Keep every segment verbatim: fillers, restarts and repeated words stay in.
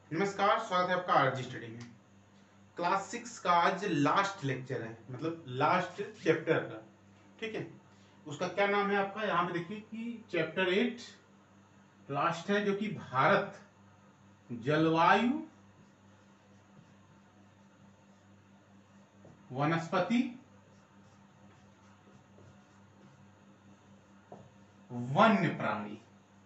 नमस्कार, स्वागत है आपका आरजी स्टडी में। क्लास सिक्स का आज लास्ट लेक्चर है, मतलब लास्ट चैप्टर का। ठीक है, उसका क्या नाम है आपका? यहाँ पे देखिए कि चैप्टर एट लास्ट है, जो कि भारत जलवायु, वनस्पति, वन्य प्राणी।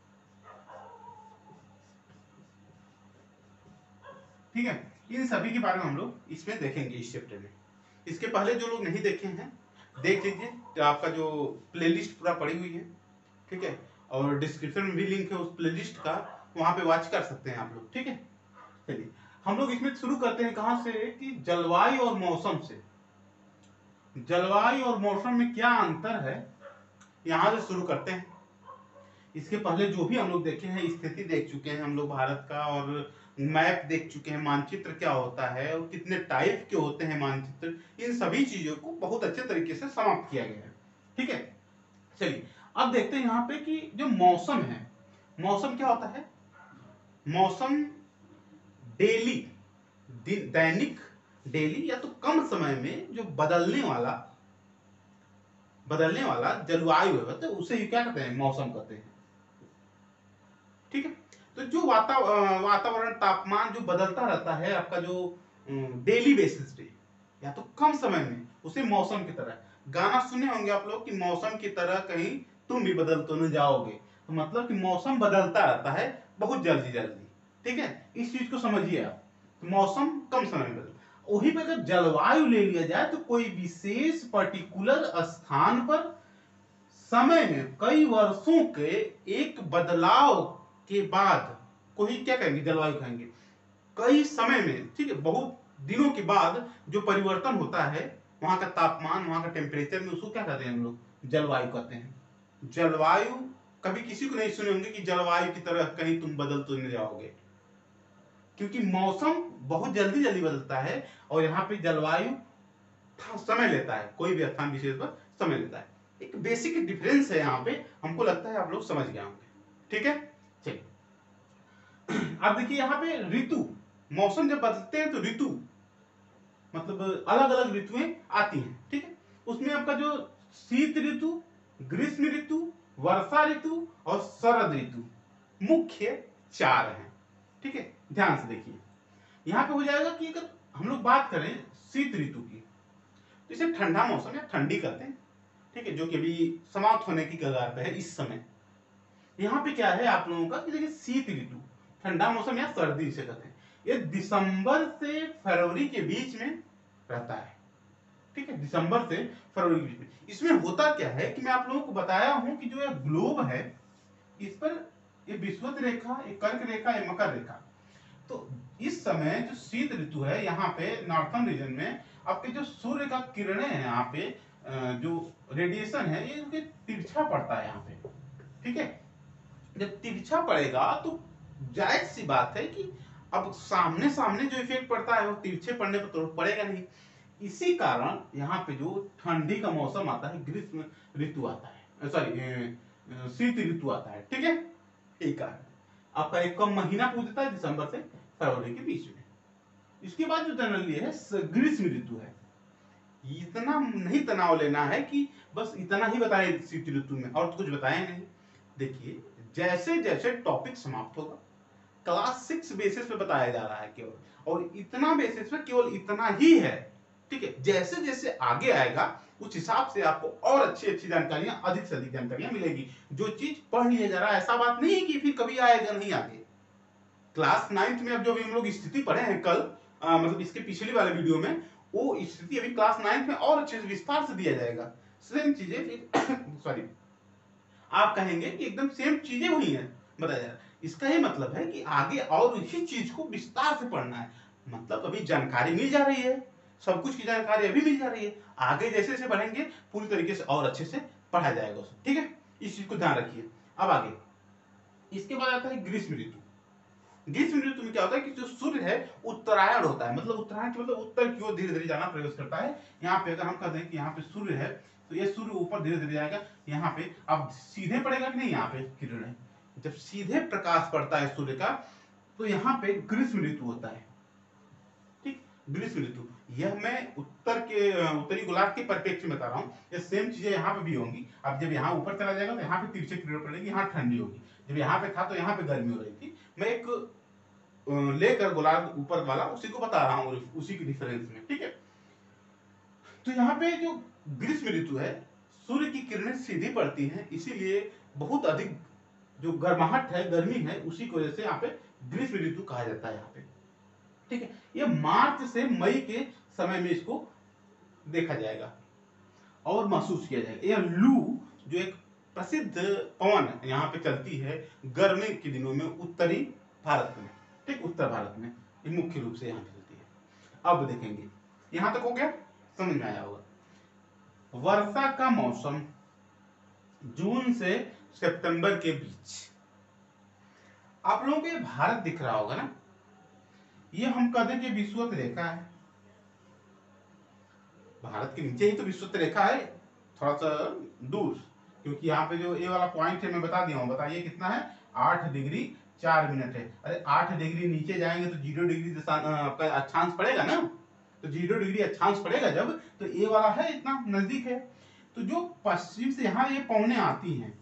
ठीक है, इन सभी के बारे में हम लोग इसमें देखेंगे इस चैप्टर में। इसके पहले जो लोग नहीं देखे हैं देख लीजिए, तो आपका जो प्लेलिस्ट पूरा पड़ी हुई है। ठीक है, और डिस्क्रिप्शन में भी लिंक है उस प्लेलिस्ट का, वहां पे वॉच कर सकते हैं आप लोग। ठीक है, चलिए हम लोग इसमें शुरू करते हैं कहां से कि जलवायु और मौसम से। जलवायु और मौसम में क्या अंतर है, यहां से शुरू करते हैं। इसके पहले जो भी हम लोग देखे हैं, स्थिति देख चुके हैं हम लोग भारत का, और मैप देख चुके हैं, मानचित्र क्या होता है और कितने टाइप के होते हैं मानचित्र। इन सभी चीजों को बहुत अच्छे तरीके से समाप्त किया गया है। ठीक है, चलिए अब देखते हैं यहाँ पे कि जो मौसम है, मौसम क्या होता है? मौसम डेली, दैनिक, डेली या तो कम समय में जो बदलने वाला बदलने वाला जलवायु है, तो उसे ही क्या कहते हैं? मौसम कहते हैं। ठीक है, तो जो वाता वातावरण तापमान जो बदलता रहता है आपका, जो डेली बेसिस पे या तो कम समय में, उसे मौसम की तरह। गाना सुने होंगे आप लोग कि मौसम की तरह कहीं तुम भी बदल तो न जाओगे, तो मतलब कि मौसम बदलता रहता है बहुत जल्दी जल्दी। ठीक है, इस चीज को समझिए आप। तो मौसम कम समय में बदल, वहीं पर अगर जलवायु ले लिया जाए तो कोई विशेष पर्टिकुलर स्थान पर समय में कई वर्षों के एक बदलाव के बाद को ही क्या कहेंगे? जलवायु कहेंगे। कई समय में, ठीक है, बहुत दिनों के बाद जो परिवर्तन होता है वहां का तापमान, वहां का टेम्परेचर में, उसको क्या कहते हैं हम लोग? जलवायु कहते हैं। जलवायु, कभी किसी को नहीं सुने होंगे कि जलवायु की तरह कहीं तुम बदल तो नहीं जाओगे, क्योंकि मौसम बहुत जल्दी जल्दी बदलता है और यहाँ पे जलवायु समय लेता है, कोई भी स्थान विशेष पर समय लेता है। एक बेसिक डिफरेंस है यहाँ पे, हमको लगता है आप लोग समझ गए होंगे। ठीक है, चलिए अब देखिए यहाँ पे ऋतु, मौसम जब बदलते हैं तो ऋतु मतलब अलग अलग ऋतुएं आती हैं। ठीक है, उसमें आपका जो शीत ऋतु, ग्रीष्म ऋतु, वर्षा ऋतु और शरद ऋतु मुख्य चार हैं। ठीक है, ध्यान से देखिए, यहाँ पे हो जाएगा कि अगर हम लोग बात करें शीत ऋतु की, तो इसे ठंडा मौसम या ठंडी कहते हैं। ठीक है, जो कि अभी समाप्त होने की कगार पे है इस समय। यहाँ पे क्या है आप लोगों का कि देखिए, शीत ऋतु, ठंडा मौसम या सर्दी इसे कहते हैं। ये दिसंबर से फरवरी के बीच में रहता है। ठीक है, दिसंबर से फरवरी के बीच में। इसमें होता क्या है कि मैं आप लोगों को बताया हूं कि जो ये ग्लोब है, इस पर ये विषुवत रेखा, ये कर्क रेखा, ये मकर रेखा। तो इस समय जो शीत ऋतु है, यहाँ पे नॉर्थन रीजन में आपके जो सूर्य का किरणें हैं, यहाँ पे जो रेडिएशन है, ये इनके तिरछा पड़ता है यहाँ पे। ठीक है, जब तिरछा पड़ेगा तो जायज सी बात है कि अब सामने सामने जो इफेक्ट पड़ता है वो तिरछे पड़ने पर तो पड़ेगा नहीं। इसी कारण यहाँ पे जो ठंडी का मौसम आता है, ग्रीष्म ऋतु आता है, सॉरी शीत ऋतु आता है। ठीक है, एक कारण आपका एक कम महीना पूछता है दिसंबर से फरवरी के बीच में। इसके बाद जो जनरली है ग्रीष्म ऋतु है। इतना नहीं तनाव लेना है कि बस इतना ही बताए शीत ऋतु में और कुछ बताए नहीं। देखिए, जैसे जैसे टॉपिक समाप्त होगा, क्लास सिक्स बेसिस पे बताया जा रहा है केवल, और इतना बेसिस पे केवल इतना ही है। ठीक है, जैसे जैसे आगे आएगा उस हिसाब से आपको और अच्छी अच्छी जानकारियां, अधिक से अधिक जानकारियां मिलेगी। जो चीज पढ़ लिया जा रहा है, ऐसा बात नहीं है कि फिर कभी आएगा नहीं आगे। क्लास नाइन्थ में अब जो भी हम लोग स्थिति पढ़े हैं कल, आ, मतलब इसके पिछली वाले वीडियो में, वो स्थिति अभी क्लास नाइन्थ में और अच्छे से विस्तार से दिया जाएगा। सेम चीजें फिर सॉरी आप कहेंगे कि एकदम सेम चीजें हुई हैं बताया जा रहा है। इसका ये मतलब है कि आगे और इसी चीज को विस्तार से पढ़ना है। मतलब अभी जानकारी मिल जा रही है, सब कुछ की जानकारी अभी मिल जा रही है, आगे जैसे जैसे बढ़ेंगे पूरी तरीके से और अच्छे से पढ़ा जाएगा उसे। ठीक है, इस चीज को ध्यान रखिए। अब आगे इसके बाद आता है ग्रीष्म ऋतु। ग्रीष्म ऋतु में क्या होता है कि जो सूर्य है उत्तरायण होता है, मतलब उत्तरायण मतलब उत्तर की ओर धीरे धीरे जाना प्रवेश करता है। यहाँ पे अगर हम कहते हैं कि यहाँ पे सूर्य है, तो ये सूर्य ऊपर धीरे धीरे जाएगा। यहाँ पे अब सीधे पड़ेगा कि नहीं, यहाँ पे किरणें, जब सीधे प्रकाश पड़ता है सूर्य का, तो यहाँ पे ग्रीष्म ऋतु होता है। ठीक, ग्रीष्म ऋतु, यह मैं उत्तर के उत्तरी गोलार्ध के परिप्रेक्ष्य में बता रहा हूँ। ये सेम चीजें यहाँ पे भी होंगी। अब जब यहाँ ऊपर चला जाएगा तो यहाँ पे तिरछे किरण पड़ेगी, यहाँ ठंडी होगी। जब यहाँ पे था तो यहाँ पे गर्मी हो रही थी। मैं एक लेकर गोलार्ध ऊपर वाला उसी को बता रहा हूँ, उसी की डिफरेंस में। ठीक है, तो यहाँ पे जो ग्रीष्म ऋतु है, सूर्य की किरणें सीधी पड़ती हैं, इसीलिए बहुत अधिक जो गर्माहट है, गर्मी है, उसी की वजह से यहाँ पे ग्रीष्म ऋतु कहा जाता है यहाँ पे। ठीक है, ये मार्च से मई के समय में इसको देखा जाएगा और महसूस किया जाएगा। यह लू जो एक प्रसिद्ध पवन यहाँ पे चलती है गर्मी के दिनों में उत्तरी भारत में। ठीक, उत्तर भारत में ये मुख्य रूप से यहाँ पे चलती है। अब देखेंगे, यहां तक हो गया, समझ में आया होगा। वर्षा का मौसम जून से सितंबर के बीच। आप लोगों को ये भारत दिख रहा होगा ना, ये हम कहते हैं कि विषुवत रेखा है। भारत के नीचे ही तो विषुवत रेखा है, थोड़ा सा दूर, क्योंकि यहाँ पे जो ये वाला पॉइंट है मैं बता दिया हूँ। बताइए कितना है, आठ डिग्री चार मिनट है। अरे आठ डिग्री नीचे जाएंगे तो जीरो डिग्री आपका अक्षांश पड़ेगा ना, तो जीरो डिग्री अक्षांश पड़ेगा जब, तो ये वाला है इतना नजदीक है। तो जो पश्चिम से यहाँ ये पौने आती हैं,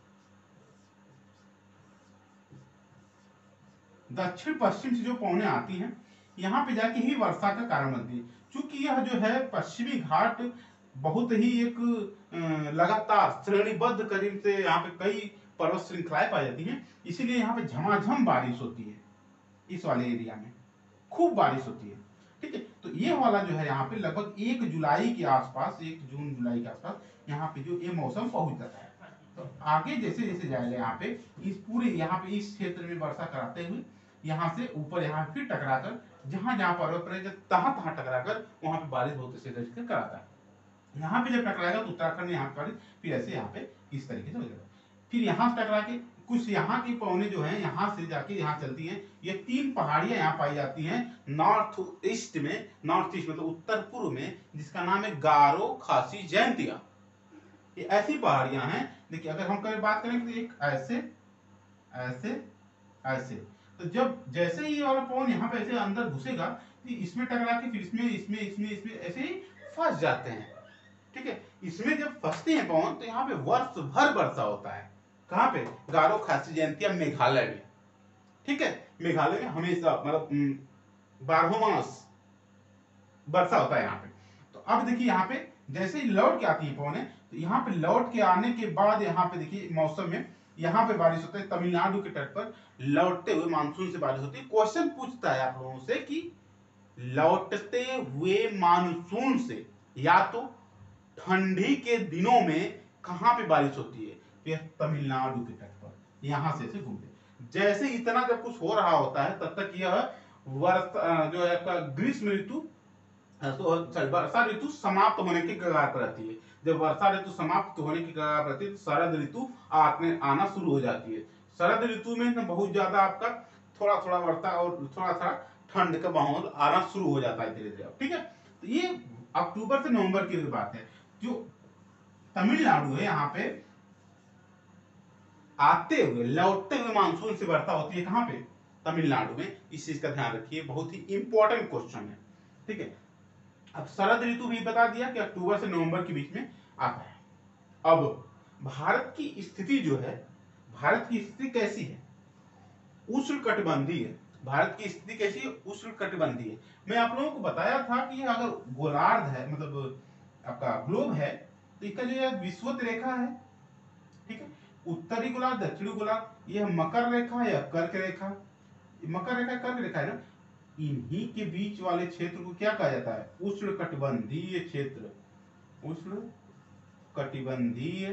दक्षिण पश्चिम से जो पौने आती हैं, यहाँ पे जाके ही वर्षा का कारण बनती है। चूंकि यह जो है पश्चिमी घाट बहुत ही एक लगातार श्रेणीबद्ध करीब से यहाँ पे कई पर्वत श्रृंखलाएं पाई जाती हैं, इसीलिए यहाँ पे झमाझम बारिश होती है। इस वाले एरिया में खूब बारिश होती है। ठीक है, तो ये वाला जो है यहाँ पे लगभग एक जुलाई के आसपास, एक जून जुलाई के आसपास यहाँ पे जो ये मौसम पहुंच जाता है। तो आगे जैसे जैसे जाएगा यहाँ पे इस पूरे यहाँ पे इस क्षेत्र में वर्षा कराते हुए यहाँ से ऊपर यहाँ फिर टकराकर जहां जहां पर्वत पड़ेगा तहां तहां टकराकर वहां पे बारिश बहुत से करके कराता है। यहाँ पे जब टकराएगा तो उत्तराखंड में यहाँ पे बारिश, फिर ऐसे यहाँ पे इस तरीके से हो जाएगा। फिर यहाँ से टकरा के कुछ यहाँ की पौने जो है यहाँ से जाके यहाँ चलती हैं। ये तीन पहाड़ियां यहाँ पाई जाती हैं नॉर्थ ईस्ट में, नॉर्थ ईस्ट मतलब उत्तर पूर्व में, जिसका नाम है गारो, खासी, जयंतिया। ये ऐसी पहाड़ियां हैं। देखिए अगर हम करें बात करें तो एक ऐसे ऐसे ऐसे, तो जब जैसे ही ये वाला पवन यहाँ पे ऐसे अंदर घुसेगा तो इसमें टकरा के फिर इसमें इसमें इसमें इसमें ऐसे ही फंस जाते हैं। ठीक है, इसमें जब फंसते हैं पवन तो यहाँ पे वर्ष भर वर्षा होता है। कहाँ पे, गारो, खासी, जयंतिया, मेघालय में। ठीक है, मेघालय में हमेशा मतलब बारहों मास वर्षा होता है यहाँ पे। तो अब देखिए यहाँ पे जैसे ही लौट के आती है पवन, तो यहाँ पे लौट के आने के बाद यहाँ पे देखिए मौसम में यहाँ पे बारिश होता है। तमिलनाडु के तट पर लौटते हुए मानसून से बारिश होती है। क्वेश्चन पूछता है आप लोगों से कि लौटते हुए मानसून से या तो ठंडी के दिनों में कहां पे बारिश होती है, फिर तमिलनाडु के तट पर, यहां से ऐसे घूमते। जैसे इतना जब कुछ हो रहा होता है तब तक यह वर्षा जो है आपका ग्रीष्म ऋतु वर्षा ऋतु समाप्त होने की कगार पर रहती है। जब वर्षा ऋतु समाप्त होने की कगार पर रहती है तो शरद ऋतु आने आना शुरू हो जाती है। शरद ऋतु में ना बहुत ज्यादा आपका थोड़ा थोड़ा वर्षा और थोड़ा थोड़ा ठंड का माहौल आना शुरू हो जाता है धीरे धीरे। ठीक है, तो ये अक्टूबर से नवंबर की बात है। जो तमिलनाडु है यहाँ पे आते हुए लौटते हुए मानसून से वर्षा होती है। कहां पे, तमिलनाडु में। इस चीज का ध्यान रखिए, बहुत ही इंपॉर्टेंट क्वेश्चन है। ठीक है, अब शरद ऋतु भी बता दिया कि अक्टूबर से नवंबर के बीच में आता है। अब भारत की स्थिति जो है, भारत की स्थिति कैसी है, उष्णकटिबंधीय है। भारत की स्थिति कैसी है, उष्णकटिबंधीय है। मैं आप लोगों को बताया था कि अगर गोलार्ध है मतलब आपका ग्लोब है तो इसका जो है विषुवत रेखा है। ठीक है, उत्तरी गोलार्ध, दक्षिणी गोलार्ध, यह मकर रेखा या कर्क रेखा, मकर रेखा कर्क रेखा है ना, इन्हीं के बीच वाले क्षेत्र को क्या कहा जाता है, उष्णकटिबंधीय क्षेत्र, उष्णकटिबंधीय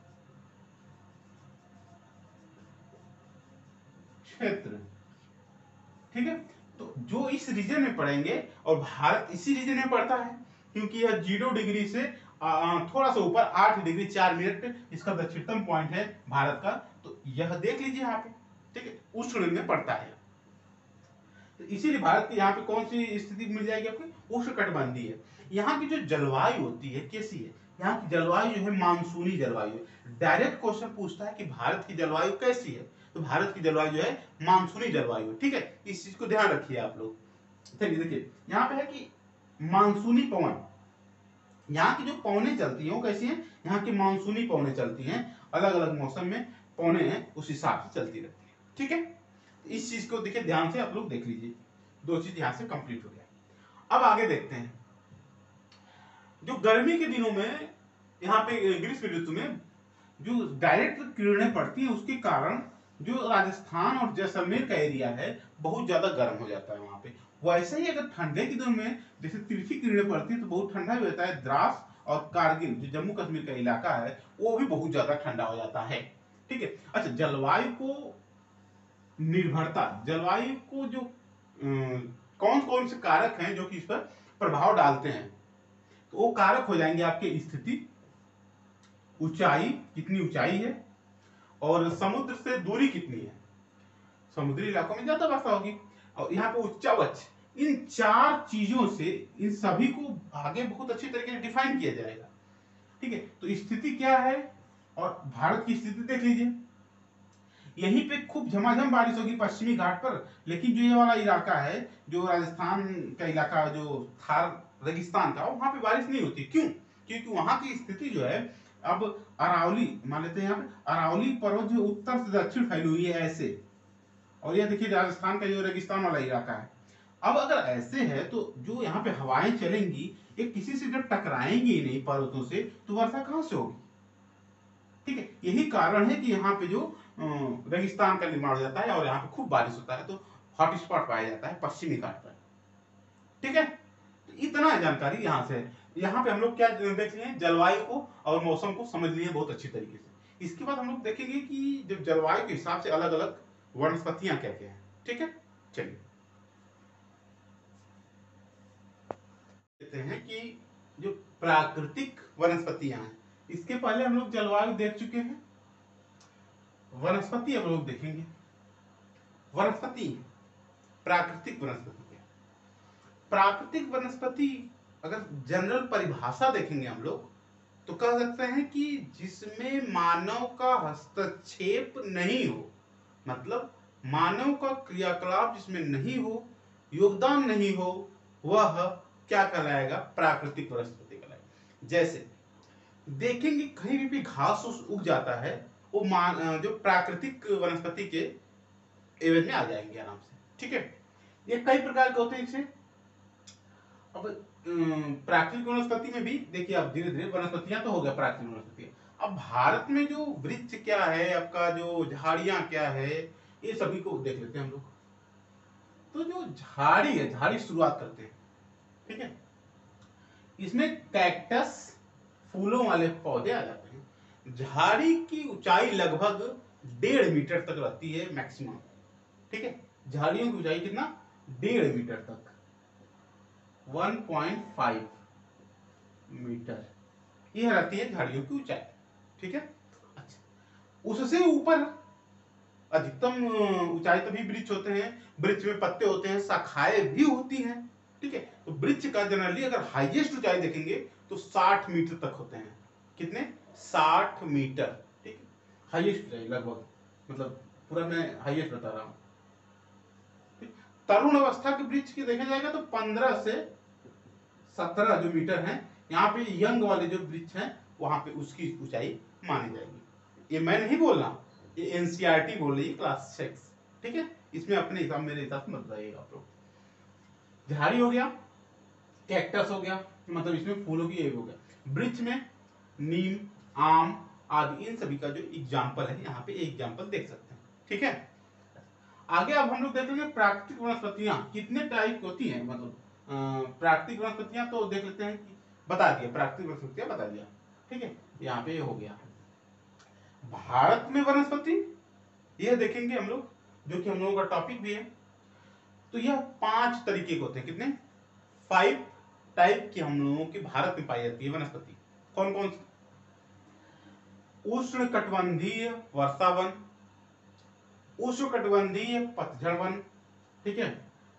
क्षेत्र। ठीक है, तो जो इस रीजन में पड़ेंगे, और भारत इसी रीजन में पड़ता है क्योंकि यह जीरो डिग्री से थोड़ा सा ऊपर आठ डिग्री चार मिनट इसका दक्षिणतम पॉइंट है भारत का। तो यह देख लीजिए यहाँ पे। ठीक है, उष्ण में पड़ता है, तो इसीलिए भारत की यहाँ पे कौन सी स्थिति मिल जाएगी आपकी, उष्णकटिबंधीय है। यहाँ की जो जलवायु होती है कैसी है, यहाँ की जलवायु जो है मानसूनी जलवायु है। डायरेक्ट क्वेश्चन पूछता है कि भारत की जलवायु कैसी है, तो भारत की जलवायु जो है मानसूनी जलवायु है, ठीक है, इस चीज को ध्यान रखिए आप लोग। चलिए देखिए यहाँ पे है कि मानसूनी पवन, यहाँ की जो पवनें चलती हैं वो कैसी हैं, यहाँ की मानसूनी पवनें चलती हैं, अलग अलग मौसम में पवनें हैं उस हिसाब से चलती रहती है, ठीक है। इस चीज को देखिए ध्यान से आप लोग देख लीजिए, दो चीज यहाँ से कंप्लीट हो गया। अब आगे देखते हैं, जो गर्मी के दिनों में यहाँ पे ग्रीष्म ऋतु में जो डायरेक्ट किरणें पड़ती हैं उसके कारण जो राजस्थान और जैसलमेर का एरिया है बहुत ज्यादा गर्म हो जाता है वहां पे। वैसे ही अगर ठंडे के दिनों में जैसे तिरछी किरणें पड़ती है तो बहुत ठंडा भी होता है। द्रास और कारगिल जो जम्मू कश्मीर का इलाका है वो भी बहुत ज्यादा ठंडा हो जाता है, ठीक है। अच्छा, जलवायु को निर्भरता, जलवायु को जो कौन कौन से कारक हैं जो कि इस पर प्रभाव डालते हैं, तो वो कारक हो जाएंगे आपके स्थिति, ऊंचाई, कितनी ऊंचाई है, और समुद्र से दूरी कितनी है, समुद्री इलाकों में ज्यादा वर्षा होगी, और यहाँ पे उच्चावच। इन चार चीजों से इन सभी को आगे बहुत अच्छी तरीके से डिफाइन किया जाएगा, ठीक है। तो स्थिति क्या है, और भारत की स्थिति देख लीजिए, यहीं पे खूब झमाझम बारिश होगी पश्चिमी घाट पर, लेकिन जो ये वाला इलाका है जो राजस्थान का इलाका जो थार रेगिस्तान का, वहां पे बारिश नहीं होती। क्यों? क्योंकि वहां की स्थिति जो है, अब अरावली मान लेते हैं यहाँ पे, अरावली पर्वत जो उत्तर से दक्षिण फैली हुई है ऐसे, और यह देखिए राजस्थान का जो रेगिस्तान वाला इलाका है। अब अगर ऐसे है तो जो यहाँ पे हवाएं चलेंगी ये किसी से जब टकराएंगी नहीं पर्वतों से, तो वर्षा कहां से होगी, ठीक है। यही कारण है कि यहाँ पे जो रेगिस्तान का निर्माण हो जाता है और यहाँ पे खूब बारिश होता है, तो हॉट स्पॉट पाया जाता है पश्चिमी घाट पर, ठीक है। तो इतना जानकारी यहाँ से, यहाँ पे हम लोग क्या देख लिए, जलवायु को और मौसम को समझ लिए बहुत अच्छी तरीके से। इसके बाद हम लोग देखेंगे कि जब जलवायु के हिसाब से अलग अलग वनस्पतियां क्या क्या है, ठीक है। चलिए कहते हैं कि जो प्राकृतिक वनस्पतियां हैं, इसके पहले हम लोग जलवायु देख चुके हैं, वनस्पति हम लोग देखेंगे। वनस्पति, प्राकृतिक वनस्पति, प्राकृतिक वनस्पति अगर जनरल परिभाषा देखेंगे हम लोग तो कह सकते हैं कि जिसमें मानव का हस्तक्षेप नहीं हो, मतलब मानव का क्रियाकलाप जिसमें नहीं हो, योगदान नहीं हो, वह क्या कहलाएगा, प्राकृतिक वनस्पति कहलाएगा। जैसे देखेंगे कहीं भी, भी घास उग जाता है, वो मान जो प्राकृतिक वनस्पति के एवज में आ जाएंगे आराम से, ठीक है। ये कई प्रकार के होते हैं इसे। अब प्राकृतिक वनस्पति में भी देखिए आप धीरे धीरे, वनस्पतियां तो हो गया प्राकृतिक वनस्पति। अब भारत में जो वृक्ष क्या है, आपका जो झाड़ियां क्या है, ये सभी को देख लेते हैं हम लोग। तो जो झाड़ी है, झाड़ी शुरुआत करते हैं, ठीक है। इसमें कैक्टस फूलों वाले पौधे आ जाते हैं। झाड़ी की ऊंचाई लगभग डेढ़ मीटर तक रहती है मैक्सिमम, ठीक है। झाड़ियों की ऊंचाई कितना, डेढ़ मीटर तक, वन पॉइंट फाइव मीटर यह रहती है झाड़ियों की ऊंचाई, ठीक है। अच्छा, उससे ऊपर अधिकतम ऊंचाई तभी वृक्ष होते हैं, वृक्ष में पत्ते होते हैं, शाखाएं भी होती हैं, ठीक है। तो वृक्ष का जनरली अगर हाईएस्ट ऊंचाई देखेंगे तो साठ मीटर तक होते हैं। कितने, साठ मीटर, ठीक है, हाईएस्ट ऊंचाई लगभग, मतलब पूरा मैं हाईएस्ट बता रहा हूं। तरुण अवस्था के वृक्ष की देखा जाएगा तो पंद्रह से सत्रह जो मीटर है, यहाँ पे यंग वाले जो वृक्ष हैं वहां पे उसकी ऊंचाई मानी जाएगी। ये मैं नहीं बोल रहा, ये एनसीईआरटी बोल रही है, क्लास सिक्स, ठीक है। इसमें अपने हिसाब, मेरे हिसाब से मत बताइएगा आप लोग। झाड़ी हो गया, कैक्टस हो गया, मतलब इसमें फूलों की एक हो गया। वृक्ष में नीम, आम आदि, इन सभी का जो एग्जाम्पल है यहाँ पे एग्जाम्पल देख सकते हैं, ठीक है। आगे अब हम लोग देखेंगे प्राकृतिक वनस्पतियां कितने टाइप होती हैं, मतलब प्राकृतिक वनस्पतियां तो देख लेते हैं कि बता दिया, प्राकृतिक वनस्पतियां बता दिया, ठीक है। यहाँ पे हो गया भारत में वनस्पति, ये देखेंगे हम लोग, जो कि हम लोगों का टॉपिक भी है। तो यह पांच तरीके के होते हैं, कितने, फाइव टाइप की हम लोगों के भारत में पाई जाती है वनस्पति। कौन कौन सी, उष्ण कटिबंधीय वर्षावन, उष्ण कटिबंधीय पतझड़ वन, ठीक है,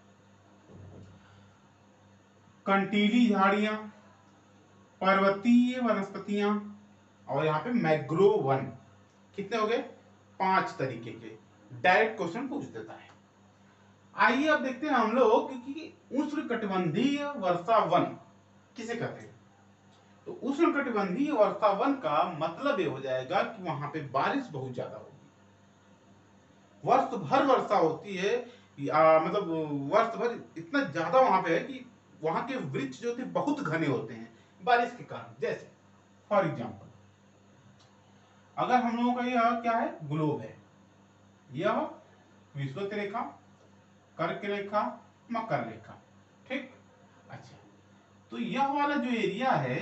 कंटीली झाड़ियां, पर्वतीय वनस्पतियां, और यहाँ पे मैग्रोव वन। कितने हो गए, पांच तरीके के। डायरेक्ट क्वेश्चन पूछ देता है। आइए अब देखते हैं हम लोग कि उष्णकटिबंधीय वर्षा वन किसे कहते हैं। तो उष्णकटिबंधीय वर्षा वन का मतलब ये हो जाएगा कि वहां पे बारिश बहुत ज्यादा होगी, वर्ष भर वर्षा होती है, या मतलब वर्ष भर इतना ज्यादा वहां पे है कि वहां के वृक्ष जो थे बहुत घने होते हैं बारिश के कारण। जैसे फॉर एग्जाम्पल, अगर हम लोगों का यह क्या है, ग्लोब है, यह विषुवत रेखा, कर्क रेखा, मकर रेखा, ठीक। अच्छा, तो यह वाला जो एरिया है,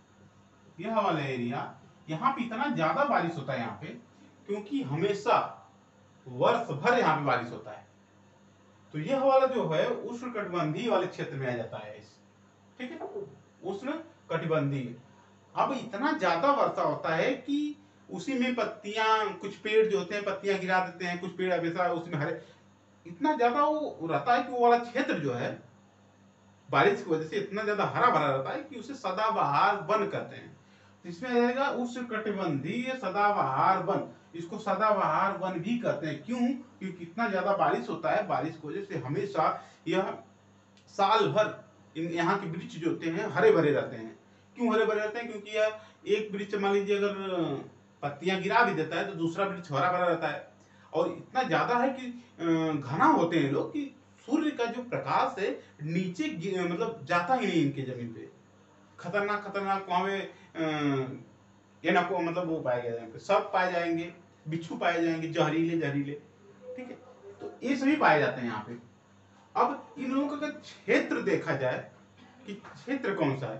यह वाला एरिया, यहाँ पे इतना ज्यादा बारिश होता है यहाँ पे, क्योंकि हमेशा वर्ष भर यहाँ पे बारिश होता है। तो यह वाला जो है उष्णकटिबंधीय वाले क्षेत्र में आ जाता है, ठीक है, उष्णकटिबंधीय। अब इतना ज्यादा वर्षा होता है कि उसी में पत्तियां, कुछ पेड़ जो होते हैं पत्तियां गिरा देते हैं, कुछ पेड़ हमेशा उसमें हरे, इतना ज्यादा वो रहता है कि वो वाला क्षेत्र जो है बारिश की वजह से इतना ज्यादा हरा भरा रहता है कि उसे सदाबहार वन कहते हैं। इसमें रहेगा उष्णकटिबंधीय सदाबहार वन, इसको सदाबहार वन भी कहते हैं। क्यों? क्योंकि इतना ज्यादा बारिश होता है, बारिश की वजह से हमेशा यह साल भर यहाँ के वृक्ष जो होते हैं हरे भरे रहते हैं। क्यों हरे भरे रहते हैं? क्योंकि यह एक वृक्ष मान लीजिए अगर पत्तियां गिरा भी देता है तो दूसरा वृक्ष हरा भरा रहता है। और इतना ज्यादा है कि घना होते हैं लोग कि सूर्य का जो प्रकाश है नीचे मतलब जाता ही नहीं इनके जमीन पे। खतरनाक खतरनाक वहां पे ये ना को मतलब वो पाए जाएंगे, सब पाए जाएंगे, बिच्छू पाए जाएंगे, जहरीले जहरीले, ठीक है। तो ये सभी पाए जाते हैं यहाँ पे। अब इन लोगों का क्षेत्र देखा जाए कि क्षेत्र कौन सा है,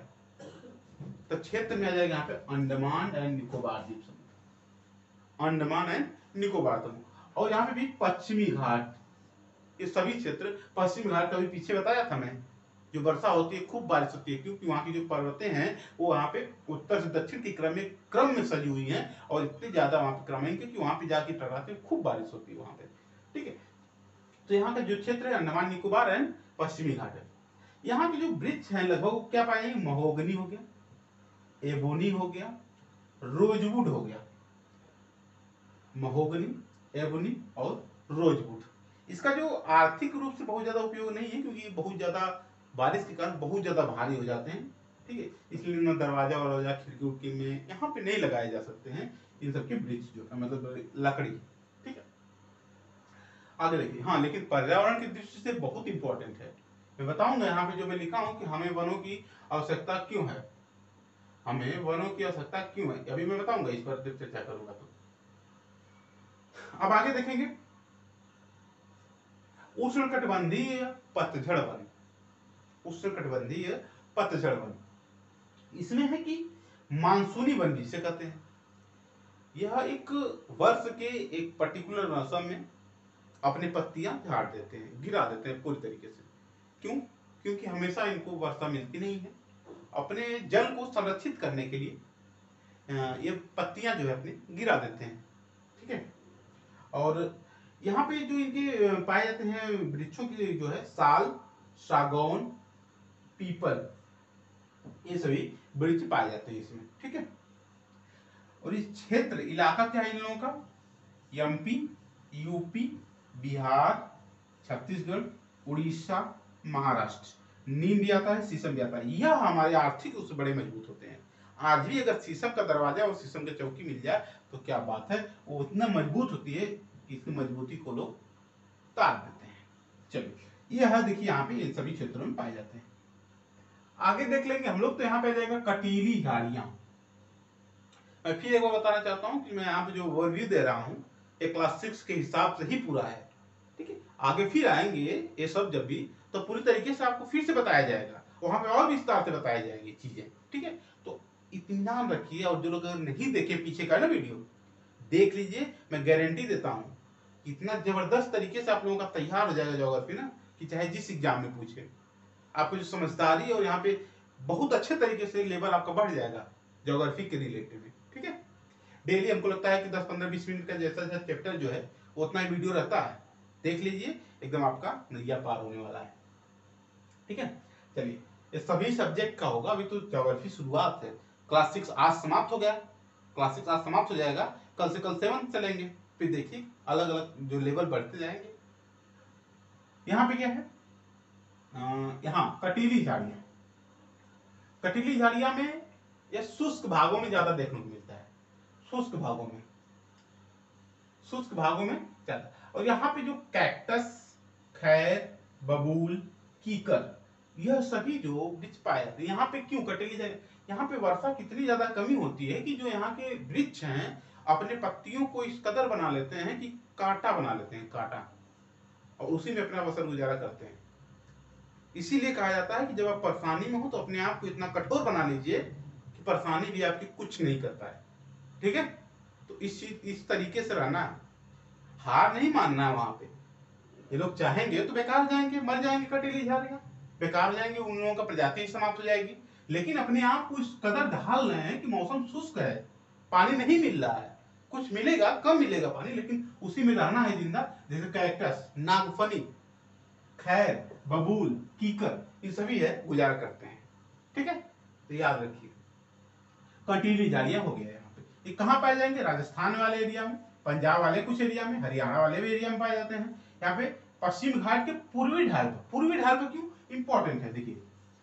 तो क्षेत्र में आ जाएगा यहाँ पे अंडमान एंड निकोबार द्वीप समूह, अंडमान एंड निकोबार समूह। और यहाँ पे भी पश्चिमी घाट, ये सभी क्षेत्र, पश्चिमी घाट का भी पीछे बताया था मैं, जो वर्षा होती है खूब बारिश होती है, क्योंकि वहां की जो पर्वतें हैं वो वहां पे उत्तर से दक्षिण के क्रम में क्रम में सजी हुई हैं, और इतनी ज्यादा वहां पे क्रम है कि वहां पे जाके टकराते हैं, खूब बारिश होती है वहां पे, ठीक है। तो यहाँ का जो क्षेत्र है अंडमान निकोबार एंड पश्चिमी घाट है। यहाँ के जो वृक्ष हैं लगभग क्या पाए जाएंगे, महोगनी हो गया, एबोनी हो गया, रोजवुड हो गया, महोगनी, एबोनी और रोजवुड। इसका जो आर्थिक रूप से बहुत ज्यादा उपयोग नहीं है, क्योंकि बहुत ज्यादा बारिश के कारण बहुत ज्यादा भारी हो जाते हैं, ठीक है, इसलिए ना दरवाजा वरवाजा खिड़की उड़की में यहाँ पे नहीं लगाए जा सकते हैं इन सबके वृक्ष जो मतलब लकड़ी, ठीक है। आगे देखिए, हाँ लेकिन पर्यावरण की दृष्टि से बहुत इंपॉर्टेंट है। मैं बताऊंगा यहाँ पे जो मैं लिखा हूँ कि हमें वनों की आवश्यकता क्यों है, हमें वनों की आवश्यकता क्यों है, अभी मैं बताऊंगा, इस पर चर्चा करूंगा। तो अब आगे देखेंगे उष्णकटिबंधीय पतझड़ वन, उष्णकटिबंधीय पतझड़ वन, इसमें है कि मानसूनी वन जिसे कहते हैं। यह एक वर्ष के एक पर्टिकुलर मौसम में अपनी पत्तियां झाड़ देते हैं, गिरा देते हैं पूरी तरीके से। क्यों? क्योंकि हमेशा इनको वर्षा मिलती नहीं है। अपने जल को संरक्षित करने के लिए ये पत्तियां जो है अपनी गिरा देते हैं, ठीक है। और यहाँ पे जो इनके पाए जाते हैं वृक्षों की जो है साल, सागौन, पीपल, ये सभी वृक्ष पाए जाते हैं इसमें, ठीक है। और इस क्षेत्र इलाका क्या है इन लोगों का, एमपी, यूपी, बिहार, छत्तीसगढ़, उड़ीसा, महाराष्ट्र। नीम भी आता है, शीशम भी आता है। यह हमारे आर्थिक रूप से बड़े मजबूत होते हैं। आज भी अगर शीशम का दरवाजा और शीशम की चौकी मिल जाए तो क्या बात है, वो इतना मजबूत होती है कि इसकी मजबूती को लोग काट देते हैं। चलिए, यह देखिए यहाँ पे इन सभी क्षेत्रों में पाए जाते हैं। आगे देख लेंगे हम लोग, तो यहाँ पे आ जाएगा कटीली झाड़ियां। मैं फिर एक बार बताना चाहता हूँ कि मैं यहाँ पे जो ओवरव्यू दे रहा हूँ ये क्लास सिक्स के हिसाब से ही पूरा है, ठीक है। आगे फिर आएंगे ये सब जब भी, तो पूरी तरीके से आपको फिर से बताया जाएगा, वहां पे और विस्तार से बताई जाएंगी चीजें, ठीक है। तो इत्मीनान रखिए, और जो लोग अगर नहीं देखे पीछे का ना वीडियो देख लीजिए, मैं गारंटी देता हूँ इतना जबरदस्त तरीके से आप लोगों का तैयार हो जाएगा ज्योग्राफी ना, कि चाहे जिस एग्जाम में पूछे, आपको जो समझदारी और यहाँ पे बहुत अच्छे तरीके से लेवल आपका बढ़ जाएगा ज्योग्राफी के रिलेटेड में, ठीक है। डेली हमको लगता है कि दस पंद्रह बीस मिनट का जैसा जैसा चैप्टर जो है उतना ही वीडियो रहता है, देख लीजिए, एकदम आपका नैया पार होने वाला है, ठीक है। चलिए, ये सभी सब्जेक्ट का होगा, अभी तो ज्योग्राफी शुरुआत है। क्लास सिक्स आज समाप्त हो गया, क्लास सिक्स आज समाप्त हो जाएगा, कल से कल सेवन चलेंगे, फिर देखिए अलग अलग जो लेवल बढ़ते जाएंगे। यहाँ पे क्या है, यहाँ कटीली झाड़ियां, कटीली झाड़ियां में या शुष्क भागों में ज्यादा देखने को मिलता है, शुष्क भागों में, शुष्क भागों में ज्यादा। और यहाँ पे जो कैक्टस, खैर, बबूल, कीकर, यह सभी जो वृक्ष पाए जाते हैं यहाँ पे। क्यों कटीली झाड़ी, यहाँ पे वर्षा की इतनी ज्यादा कमी होती है कि जो यहाँ के वृक्ष हैं अपने पत्तियों को इस कदर बना लेते हैं कि कांटा बना लेते हैं, कांटा, और उसी में अपना बसर गुजारा करते हैं। इसीलिए कहा जाता है कि जब आप परेशानी में हो तो अपने आप को इतना कठोर बना लीजिए कि परेशानी भी आपकी कुछ नहीं कर पाए। ठीक है, तो इस चीज इस तरीके से रहना है, हार नहीं मानना है। वहां पे ये लोग चाहेंगे तो बेकार जाएंगे, मर जाएंगे, कटीली झाड़ियां बेकार हो जाएंगे, उन लोगों का प्रजाति समाप्त हो जाएगी। लेकिन अपने आप को इस कदर ढाल रहे हैं कि मौसम शुष्क है, पानी नहीं मिल रहा है, कुछ मिलेगा कम मिलेगा पानी, लेकिन उसी में रहना है जिंदा। जैसे कैक्टस, नागफनी, खैर, बबूल, कीकर, ये सभी है गुजारा करते हैं। ठीक है, तो याद रखिए कटीली झाड़ियां हो गया यहाँ पे। ये कहाँ पाए जाएंगे, राजस्थान वाले एरिया में, पंजाब वाले कुछ एरिया में, हरियाणा वाले भी एरिया में पाए जाते हैं। यहाँ पे पश्चिम घाट के पूर्वी ढाल पर, पूर्वी ढाल पर क्यों इंपॉर्टेंट है, देखिए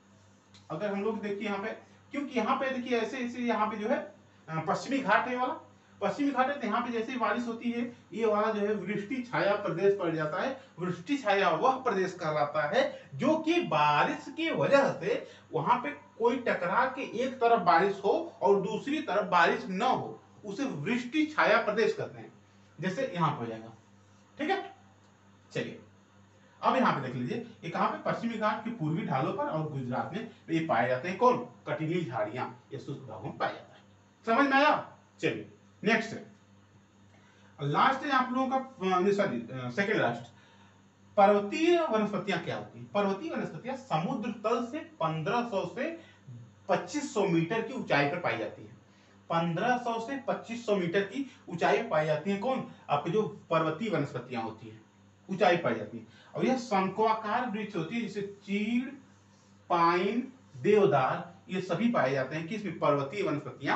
अगर हम लोग देखिए यहाँ पे, क्योंकि यहाँ पे देखिए ऐसे ऐसे यहाँ पे जो है पश्चिमी घाट है वाला, पश्चिमी घाट है, तो यहाँ पे जैसे बारिश होती है ये वाला जो है वृष्टि छाया प्रदेश पड़ जाता है। वृष्टि छाया वह प्रदेश कहलाता है जो कि बारिश की वजह से वहां पे कोई टकरा के एक तरफ बारिश हो और दूसरी तरफ बारिश न हो, उसे वृष्टि छाया प्रदेश कहते हैं। जैसे यहाँ पे हो जाएगा। ठीक है, चलिए अब यहाँ पे देख लीजिए ये कहाँ पे, पश्चिमी घाट के पूर्वी ढालों पर और गुजरात में ये पाए जाते हैं। कौन, कटीली झाड़ियां, ये शुष्क भागों में पाया जाता है। समझ में आया। चलिए नेक्स्ट है, लास्ट है आप लोगों का, सॉरी सेकेंड लास्ट, पर्वतीय वनस्पतियां क्या होती है। पर्वतीय वनस्पतियां समुद्र तल से पंद्रह सौ से पच्चीस सौ मीटर की ऊंचाई पर पाई जाती है। पंद्रह सौ से पच्चीस सौ मीटर की ऊंचाई पर पाई जाती है। कौन, आपकी जो पर्वतीय वनस्पतियां होती है ऊंचाई पाई जाती है। और यह शंकुआकार वृक्ष होती है, जैसे चीड़, पाइन, देवदार, ये सभी पाए जाते हैं किसमें, पर्वतीय वनस्पतियां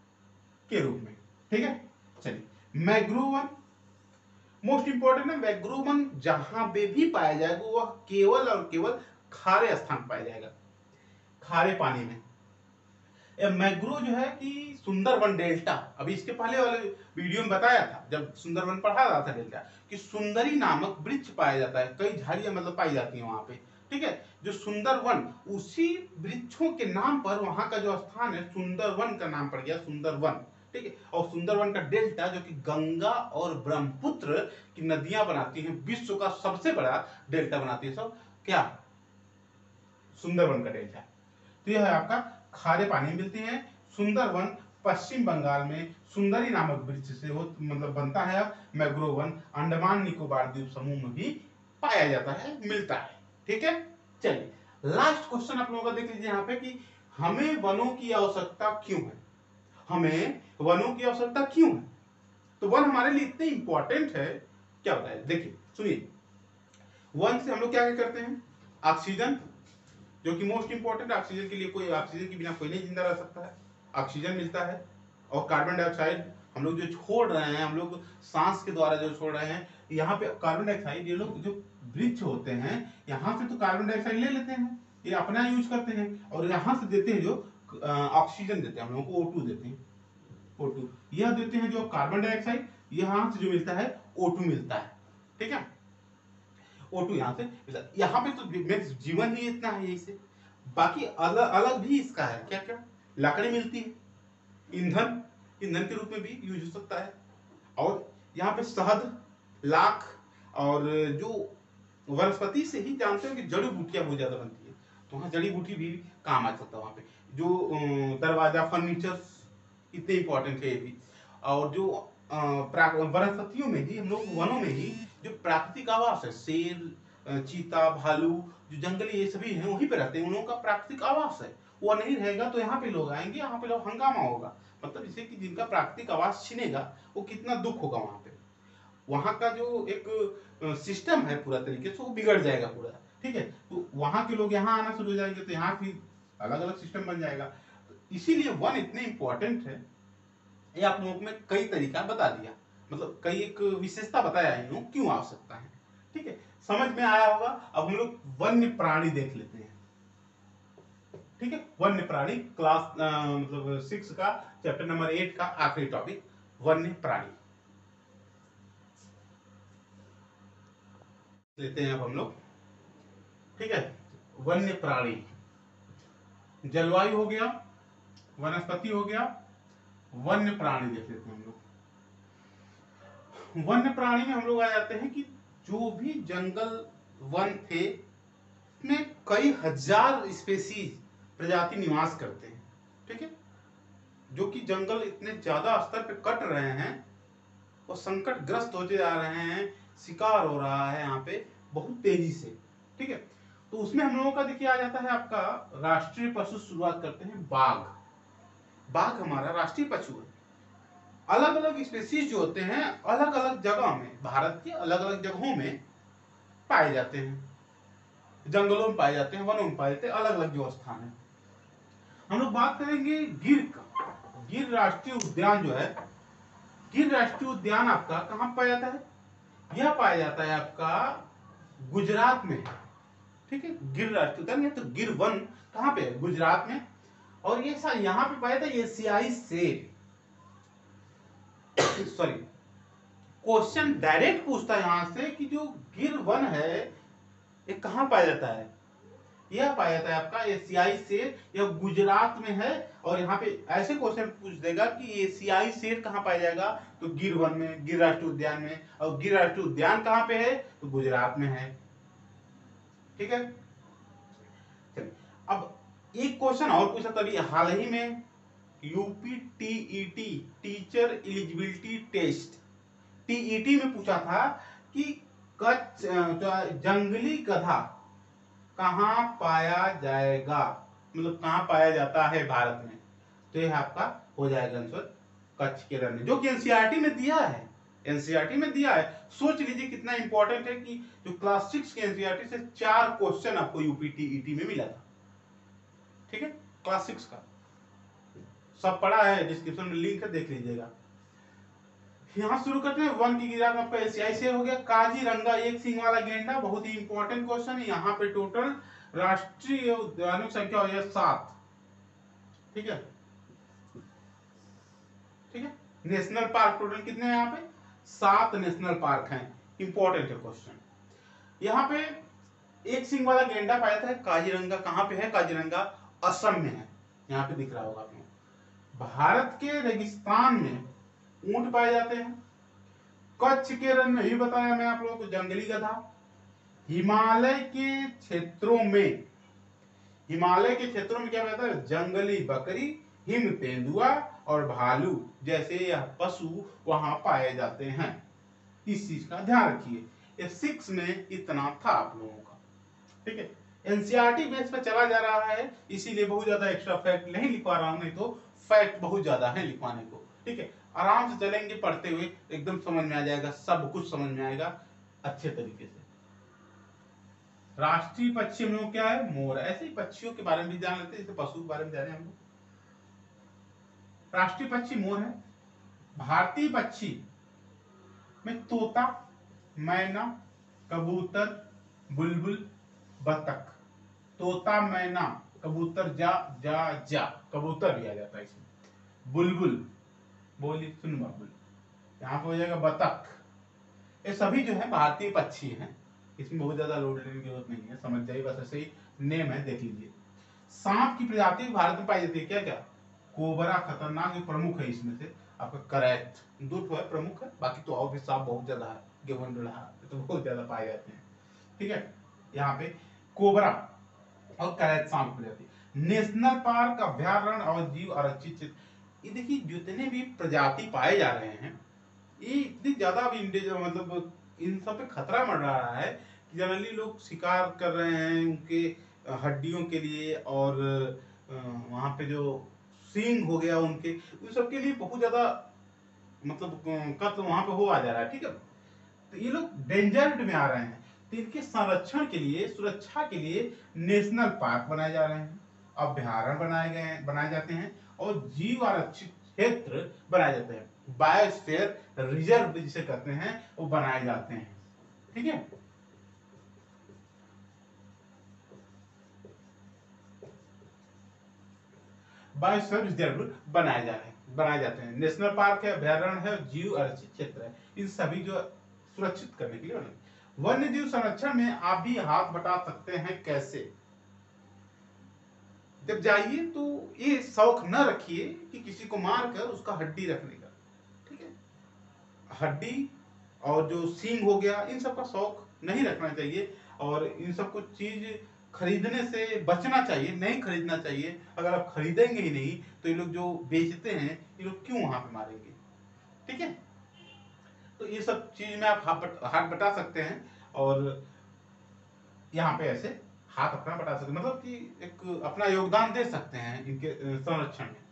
के रूप में। ठीक है, चलिए मैंग्रोव वन मोस्ट इंपोर्टेंट है। मैंग्रोव वन जहां पे भी पाया जाएगा वह केवल और केवल खारे स्थान पाया जाएगा, खारे पानी में। मैंग्रोव जो है कि सुंदरवन डेल्टा, अभी इसके पहले वाले वीडियो में बताया था जब सुंदरवन पढ़ा रहा था डेल्टा, कि सुंदरी नामक वृक्ष पाया जाता है, कई झाड़ियां मतलब पाई जाती हैं वहां पे। ठीक है, जो सुंदरवन, उसी वृक्षों के नाम पर वहां का जो स्थान है सुंदरवन का नाम पड़ गया, सुंदरवन। ठीक है, और सुंदरवन का डेल्टा जो कि गंगा और ब्रह्मपुत्र की नदियां बनाती हैं, विश्व का सबसे बड़ा डेल्टा बनाती है सब, क्या, सुंदरवन का डेल्टा। तो यह है आपका खारे पानी मिलते हैं। सुंदरवन पश्चिम बंगाल में सुंदरी नामक वृक्ष से वो मतलब बनता है। मैंग्रोव वन अंडमान निकोबार द्वीप समूह में भी पाया जाता है, मिलता है। ठीक है, चलिए लास्ट क्वेश्चन आप लोगों का देख लीजिए यहाँ पे कि हमें वनों की आवश्यकता क्यों है, हमें वनों की आवश्यकता क्यों है। तो वन हमारे लिए इतने इंपॉर्टेंट है, क्या बताया, देखिए सुनिए। वन से हम लोग क्या क्या करते हैं, ऑक्सीजन जो कि मोस्ट इंपॉर्टेंट, ऑक्सीजन के लिए कोई, ऑक्सीजन के बिना कोई नहीं जिंदा रह सकता है, ऑक्सीजन मिलता है। और कार्बन डाइऑक्साइड हम लोग जो छोड़ रहे हैं, हम लोग सांस के द्वारा जो छोड़ रहे हैं, यहाँ पे कार्बन डाइऑक्साइड ये लोग जो वृक्ष होते हैं यहाँ से तो कार्बन डाइऑक्साइड ले लेते हैं, ये अपना यूज करते हैं, और यहाँ से देते हैं जो ऑक्सीजन देते हैं, हम लोगों को ओ टू देते हैं, ओ टू यह देते हैं जो कार्बन डाइऑक्साइड, यहाँ से जो मिलता है ओ टू मिलता है। ठीक है, ओ टू यहाँ से, यहाँ पे तो जीवन ही इतना है यही से, बाकी अलग अलग भी इसका है, क्या क्या, लकड़ी मिलती है, ईंधन, ईंधन के रूप में भी यूज हो सकता है। और यहाँ पे शहद, लाख, और जो वनस्पति से ही जानते हो कि जड़ी बूटियां बहुत ज्यादा बनती है, तो वहाँ जड़ी बूटी भी काम आ सकता है। वहाँ पे जो दरवाजा, फर्नीचर इतने इंपॉर्टेंट है ये भी। और जो वनस्पतियों में ही, हम लोग वनों में ही जो प्राकृतिक आवास है, शेर, चीता, भालू, जो जंगली ये सभी हैं वहीं पे रहते हैं, उन लोगों का प्राकृतिक आवास है। वो नहीं रहेगा तो यहाँ पे लोग आएंगे, यहाँ पे लोग हंगामा होगा, मतलब इसे कि जिनका प्राकृतिक आवास छिनेगा वो कितना दुख होगा वहां पे, वहां का जो एक सिस्टम है पूरा तरीके से वो बिगड़ जाएगा पूरा। ठीक है, तो वहां के लोग यहाँ आना शुरू हो जाएंगे, तो यहाँ भी अलग अलग सिस्टम बन जाएगा। तो इसीलिए वन इतने इंपॉर्टेंट है, ये आप लोगों को मैं कई तरीका बता दिया, मतलब कई एक विशेषता बताया है क्यों आवश्यकता है। ठीक है, समझ में आया होगा। अब हम लोग वन्य प्राणी देख लेते हैं। ठीक है, वन्य प्राणी क्लास मतलब सिक्स का चैप्टर नंबर एट का आखिरी टॉपिक वन्य प्राणी लेते हैं अब हम लोग। ठीक है, वन्य प्राणी, जलवायु हो गया, वनस्पति हो गया, वन्य प्राणी देख लेते हैं हम लोग। वन्य प्राणी में हम लोग आ जाते हैं कि जो भी जंगल वन थे में कई हजार स्पेसीज प्रजाति निवास करते हैं। ठीक है, जो कि जंगल इतने ज्यादा स्तर पे कट रहे हैं और संकट ग्रस्त होते जा रहे हैं, शिकार हो रहा है यहाँ पे बहुत तेजी से। ठीक है, तो उसमें हम लोगों का देखिए आ जाता है आपका राष्ट्रीय पशु। शुरुआत करते हैं बाघ। बाघ हमारा राष्ट्रीय पशु है। अलग अलग स्पेसीज जो होते हैं अलग अलग जगह में, भारत के अलग अलग जगहों में पाए जाते हैं, जंगलों में पाए जाते हैं, वनों में पाए जाते हैं, अलग अलग जो स्थान है। हम लोग बात करेंगे गिर का। गिर राष्ट्रीय उद्यान जो है, गिर राष्ट्रीय उद्यान आपका कहां पाया जाता है? यह पाया जाता है आपका गुजरात में। ठीक है, गिर राष्ट्रीय उद्यान या तो गिर वन कहां पे है? गुजरात में। और ये सर यहां पे पाया जाता है एशियाई शेर। सॉरी, क्वेश्चन डायरेक्ट पूछता है यहां से कि जो गिर वन है ये कहां पाया जाता है? यह पाया जाता है आपका एशियाई शेर, यह गुजरात में है। और यहाँ पे ऐसे क्वेश्चन पूछ देगा कि एशियाई शेर कहाँ पाया जाएगा? तो गिर वन में, गिर राष्ट्रीय उद्यान में। और गिर राष्ट्रीय उद्यान कहाँ पे है? तो गुजरात में है। ठीक है, चलिए अब एक क्वेश्चन और पूछा तभी हाल ही में, UP TET teacher eligibility test TET में पूछा था कि कच्छ जंगली गधा कहां पाया जाएगा, मतलब कहां पाया जाता है भारत में? तो यह आपका हो जाएगा आंसर कच्छ के रण में, जो कि एनसीईआरटी में दिया है। एनसीईआरटी में दिया है। सोच लीजिए कितना इंपॉर्टेंट है कि जो क्लास सिक्स के एनसीईआरटी से चार क्वेश्चन आपको यूपी टीईटी में मिला था। ठीक है, क्लास सिक्स का सब पढ़ा है, डिस्क्रिप्शन में लिंक है, देख लीजिएगा। यहां शुरू करते हैं। वन की गिरा में आपका एशियाई शेर हो गया। काजीरंगा एक सिंग वाला गेंडा, बहुत ही इंपॉर्टेंट क्वेश्चन है। यहाँ पे टोटल राष्ट्रीय उद्यानों की संख्या हो जाए सात। ठीक है, ठीक है, नेशनल पार्क टोटल कितने हैं यहाँ पे? सात नेशनल पार्क हैं। इंपॉर्टेंट है क्वेश्चन। यहाँ पे एक सिंग वाला गेंडा पाया था काजीरंगा। कहाँ पे है काजीरंगा? असम में है। यहाँ पे दिख रहा होगा आपको। भारत के रेगिस्तान में ऊंट पाए जाते हैं। कच्छ के रण में भी बताया मैं आप लोगों को जंगली गधा। हिमालय के क्षेत्रों में, हिमालय के क्षेत्रों में क्या रहता है? जंगली बकरी, हिम तेंदुआ और भालू जैसे यह पशु वहां पाए जाते हैं। इस चीज का ध्यान रखिए। ये सिक्स में इतना था आप लोगों का। ठीक है, एनसीईआरटी बेस पे चला जा रहा है, इसीलिए बहुत ज्यादा एक्स्ट्रा फैक्ट नहीं लिखवा रहा हूं, नहीं तो फैक्ट बहुत ज्यादा है लिखवाने को। ठीक है, आराम से चलेंगे पढ़ते हुए, एकदम समझ में आ जाएगा, सब कुछ समझ में आएगा अच्छे तरीके से। राष्ट्रीय पक्षी हम लोग क्या है? मोर। ऐसे ही पक्षियों के बारे में भी जान लेते हैं, जैसे पशु के बारे में जान रहे हैं हम लोग। राष्ट्रीय पक्षी मोर है। भारतीय पक्षी में तोता, मैना, कबूतर, बुलबुल, बतख। तोता, मैना, कबूतर, जा जा जा, कबूतर भी आ जाता है इसमें। बुलबुल, बोली सुन बाबुल। यहाँ पे हो जाएगा बतख। ये सभी जो है भारतीय पक्षी हैं। इसमें बहुत ज्यादा लोड लेने की जरूरत नहीं है, समझ जाइए, बस ऐसे ही नेम है, देख लीजिए। सांप की प्रजाति भारत में पाई जाती है। क्या क्या? कोबरा खतरनाक जो प्रमुख है इसमें से आपका करैत, दो ठो है प्रमुख है, बाकी तो और भी सांप बहुत ज्यादा है, गेवंडुला तो बहुत ज्यादा पाए जाते हैं। ठीक है, यहाँ पे कोबरा और करैत सांप की प्रजाति। नेशनल पार्क, अभ्यारण्य और जीव आरक्षित क्षेत्र, ये देखिए जितने भी प्रजाति पाए जा रहे हैं ये इतनी ज्यादा अभी मतलब इन सब पे खतरा मंडरा रहा है कि जनरली लोग शिकार कर रहे हैं उनके हड्डियों के लिए, और वहां पे जो सींग हो गया उनके, उन सब के लिए बहुत ज्यादा मतलब कत्ल वहां पे हो आ जा रहा है। ठीक है, तो ये लोग डेंजर्ड में आ रहे हैं, तो इनके संरक्षण के लिए, सुरक्षा के लिए नेशनल पार्क बनाए जा रहे हैं, अभ्यारण्य बनाए गए बनाए जाते हैं और जीव आरक्षित क्षेत्र बनाए जाते हैं। बायोस्फीयर रिजर्व जिसे कहते हैं वो बनाए जाते हैं। ठीक है, बायोस्फीयर रिजर्व बनाए जा रहे हैं बनाए जाते हैं। नेशनल पार्क है, अभयारण्य है, जीव आरक्षित क्षेत्र है, इन सभी जो सुरक्षित करने के लिए बने। वन्य जीव संरक्षण में आप भी हाथ बटा सकते हैं। कैसे? जब जाइए तो ये शौक न रखिए कि किसी को मारकर उसका हड्डी रखने का। ठीक है, हड्डी और जो सींग हो गया, इन सब का शौक नहीं रखना चाहिए और इन सब कुछ चीज खरीदने से बचना चाहिए, नहीं खरीदना चाहिए। अगर आप खरीदेंगे ही नहीं तो ये लोग जो बेचते हैं ये लोग क्यों वहां पे मारेंगे? ठीक है, तो ये सब चीज में आप हाथ बट, हाथ बटा सकते हैं और यहाँ पे ऐसे हाथ अपना बटा सकते, मतलब कि एक अपना योगदान दे सकते हैं इनके अ, संरक्षण में।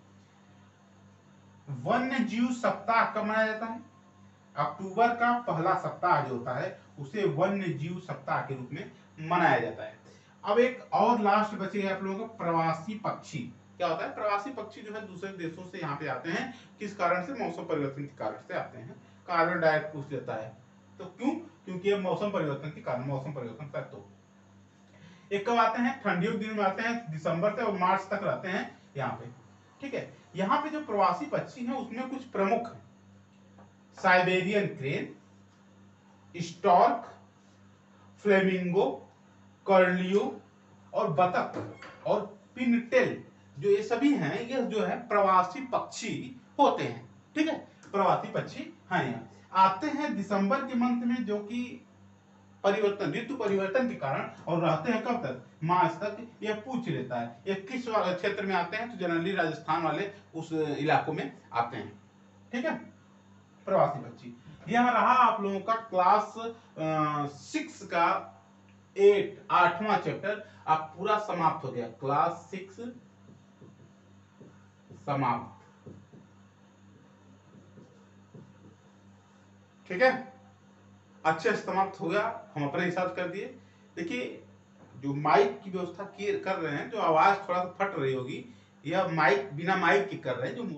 वन्य जीव सप्ताह कब मनाया जाता है? अक्टूबर का पहला सप्ताह जो होता है उसे वन्य जीव सप्ताह के रूप में मनाया जाता है। अब एक और लास्ट बचेगा आप लोगों का, प्रवासी पक्षी। क्या होता है? प्रवासी पक्षी जो है दूसरे देशों से यहाँ पे आते हैं। किस कारण से? मौसम परिवर्तन के कारण से आते हैं। कार्बन डाइऑक्साइड पूछ लेता है तो क्यों? क्योंकि ये मौसम परिवर्तन के कारण, मौसम परिवर्तन तक। तो एक कब आते हैं? ठंडियों के दिन में आते हैं, दिसंबर से और मार्च तक रहते हैं यहाँ पे। ठीक है, यहाँ पे जो प्रवासी पक्षी हैं उसमें कुछ प्रमुख हैं। Siberian crane, stork, flamingo, curlew और बतख और पिनटेल, जो ये सभी हैं, ये जो है प्रवासी पक्षी होते हैं। ठीक है, प्रवासी पक्षी हैं यहाँ आते हैं दिसंबर के मंथ में, जो कि परिवर्तन, ऋतु परिवर्तन के कारण, और रहते हैं कब तक? मार्च तक। यह पूछ लेता है ये किस क्षेत्र में आते हैं, तो जनरली राजस्थान वाले उस इलाकों में आते हैं। ठीक है, प्रवासी पक्षी। यह रहा आप लोगों का क्लास सिक्स का एट आठवां चैप्टर अब पूरा समाप्त हो गया। क्लास सिक्स समाप्त। ठीक है, अच्छे से समाप्त हो गया, हम अपने हिसाब कर दिए। देखिए, जो माइक की व्यवस्था कर रहे हैं, जो आवाज थोड़ा सा फट रही होगी, यह माइक बिना माइक के कर रहे हैं, जो